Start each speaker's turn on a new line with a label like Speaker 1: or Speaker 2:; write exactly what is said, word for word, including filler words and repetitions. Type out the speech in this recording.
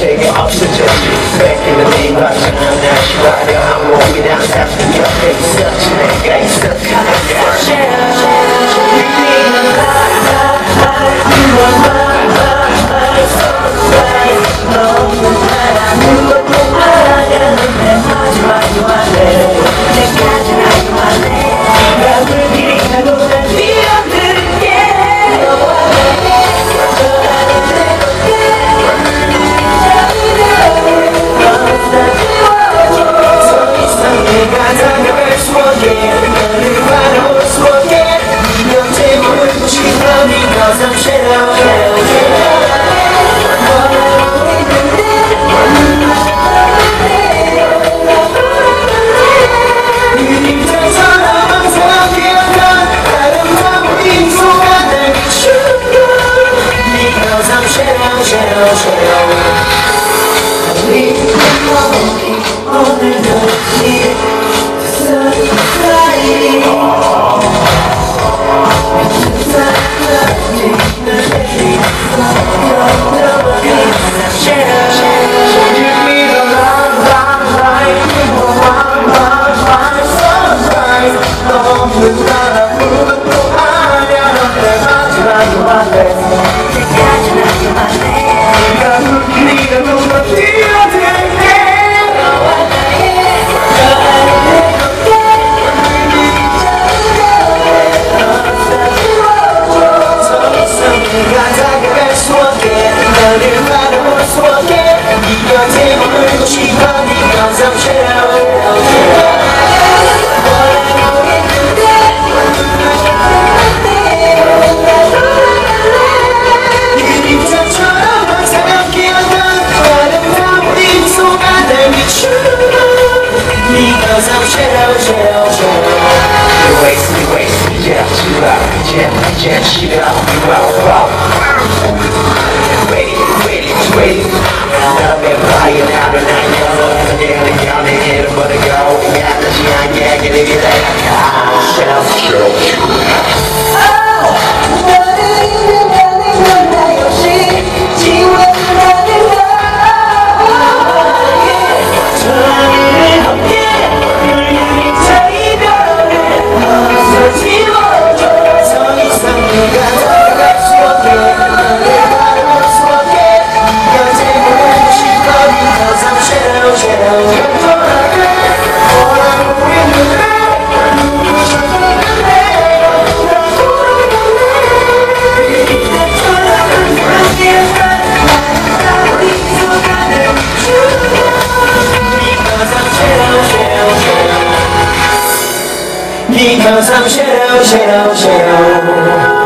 Speaker 1: 제게 없어졌지 뺏기는 네 방향은 다시 화려한 몸이랑 사실 옆에 있었지 내가 있었다니까 Can't keep it up, you out, waiting, waiting, waiting. I've been flying out and I never ever daily down and hit but I go. Yeah, that's young, yeah, get it, get it. Shout, shout, shout. Because I'm shadow, shadow, shadow.